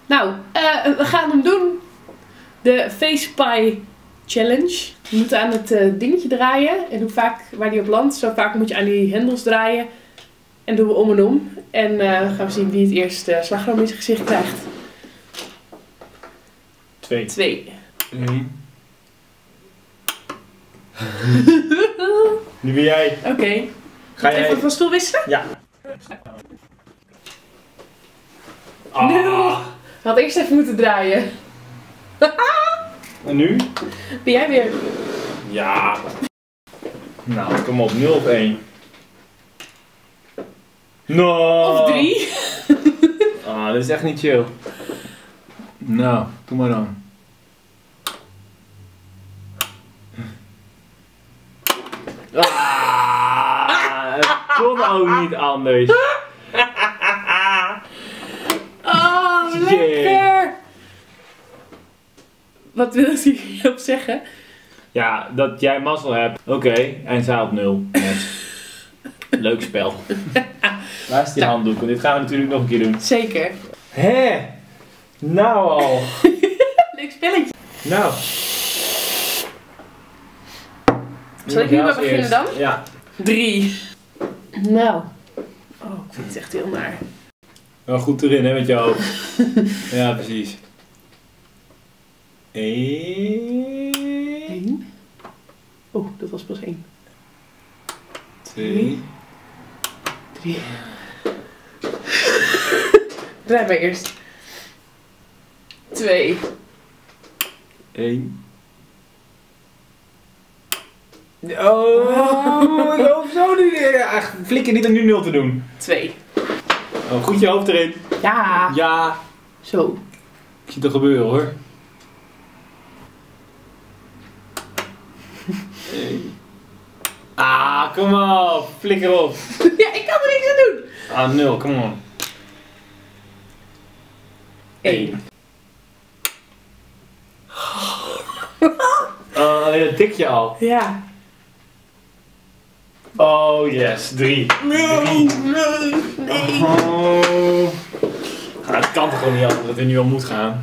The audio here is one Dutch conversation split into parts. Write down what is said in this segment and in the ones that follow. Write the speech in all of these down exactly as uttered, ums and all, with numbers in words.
Nou, uh, we gaan hem doen. De Face Pie Challenge. We moeten aan het uh, dingetje draaien. En hoe vaak, waar die op landt, zo vaak moet je aan die hendels draaien. En doen we om en om. En uh, gaan we zien wie het eerst uh, slagroom in zijn gezicht krijgt. Twee. Twee. Eén. Nu ben jij. Oké. Okay. Ga jij even van stoel wisselen? Ja. Ah. Nul. We hadden eerst even moeten draaien. En nu? Ben jij weer? Ja. Nou, kom op. nul of één. No. Of drie. Ah, dit is echt niet chill. Nou, doe maar dan. Ah, het kon ook niet anders. Oh, lekker! Yeah. Wat wil je hierop zeggen? Ja, dat jij mazzel hebt. Oké, okay, en zij op nul. Net. Leuk spel. Waar is die nou. handdoek? Want dit gaan we natuurlijk nog een keer doen. Zeker. Hé! Nou al. Leuk spelletje. Nou. Zal ik nu maar beginnen eerst. dan? Ja. Drie. Nou. Oh, ik vind het echt heel naar. Wel goed erin, hè, met je hoofd. Ja, precies. Eén. Eén. Oh, dat was pas één. Twee. Drie. Draai maar eerst. Twee. Eén. Oh, ik hoop zo nu weer. Ach, flikker niet om nu nul te doen. Twee. Oh, goed je hoofd erin. Ja. Ja. Zo. Ik zie het er gebeuren hoor. Eén. Ah, kom op. Flikker op. Ja, ik kan er niks aan doen. Ah, nul, kom op. Eén. Oh, alleen dat tikje al. Ja. Oh yes, drie. Nee, drie. nee, nee. Oh. Ah, het kan toch gewoon niet anders dat hij nu al moet gaan.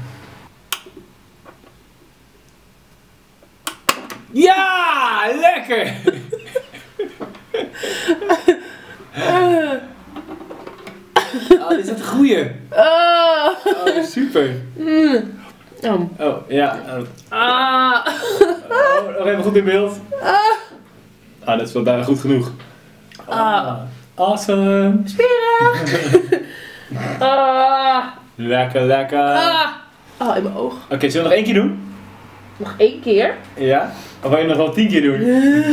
Ja, lekker! Uh. Oh, dit is het goeie. Oh. Oh, super. Mm. Oh. Oh, ja. Ah. Oh, nog even goed in beeld. Ah. Ah, dat is wel bijna goed genoeg. Ah. Awesome. Smerig. Ah. Lekker, lekker. Ah. Oh, in mijn oog. Oké, okay, zullen we nog één keer doen? Nog één keer? Ja? Of wil je nog wel tien keer doen?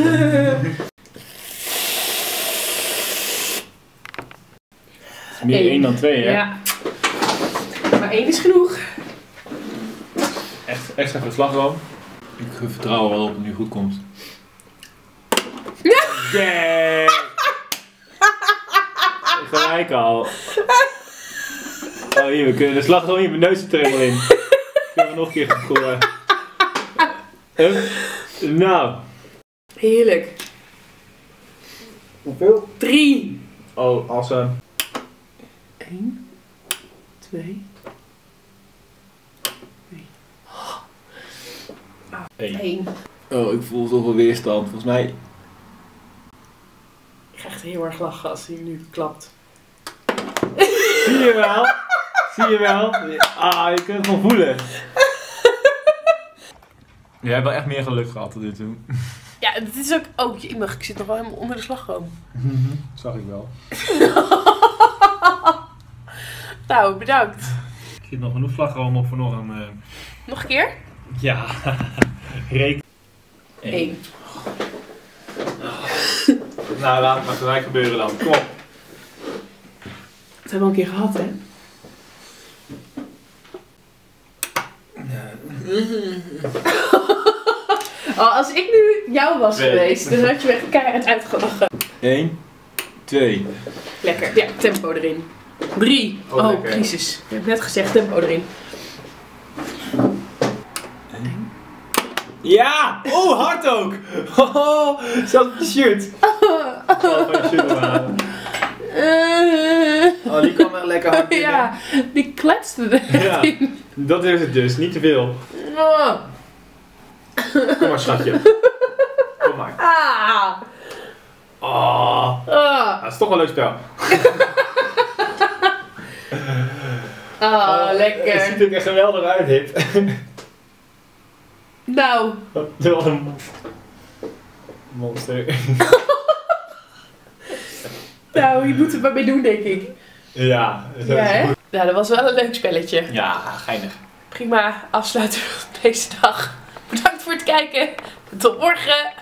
Het is meer één dan twee, hè? Ja. Maar één is genoeg. Echt extra veel slagroom. Ik vertrouw er wel op dat het nu goed komt. Ja! Yeah! Gelijk al. Oh hier, we kunnen de slagroom in mijn neus er terug in. Kunnen we nog een keer gaan gooien. Hup. Nou. Heerlijk. Hoeveel? Drie. Oh, awesome. Eén. Twee. Drie. Eén. Eén. Oh, ik voel zoveel weerstand. Volgens mij... Ik ga echt heel erg lachen als hij nu klapt. Zie je wel? Zie je wel? Ah, je kunt het gewoon voelen. Jij hebt wel echt meer geluk gehad tot nu toe. Ja, het is ook... Oh, jemig, ik zit nog wel helemaal onder de slagroom. Mm-hmm. Zag ik wel. Nou, bedankt. Ik zit nog genoeg slagroom op voor nog een... Uh... Nog een keer? Ja. Reken. Eén. Nou, laat het maar gelijk gebeuren dan. Kom op. Dat hebben we al een keer gehad, hè? Oh, als ik nu jou was Twee. geweest, dan had je me echt keihard uitgelachen. Eén, twee. Lekker. Ja, tempo erin. Drie. Oh, Oh, lekker. crisis. Je hebt net gezegd tempo erin. Ja! Oh, hard ook! Oh, zelfs op je shirt. Oh, van je shirt halen. Uh, Oh, die kwam wel lekker hard binnen. Ja, die kletste er Ja. in. Dat is het dus, niet te veel. Oh. Kom maar, schatje. Kom maar. Ah. Oh, Ah. dat is toch wel een leuk spel. Ah, lekker. Het ziet er echt geweldig uit, Hip. Nou. Wat een monster. Nou, je moet er maar mee doen, denk ik. Ja, dat Ja, is hè? goed. Nou, dat was wel een leuk spelletje. Ja, geinig. Prima afsluiten van deze dag. Bedankt voor het kijken. Tot morgen.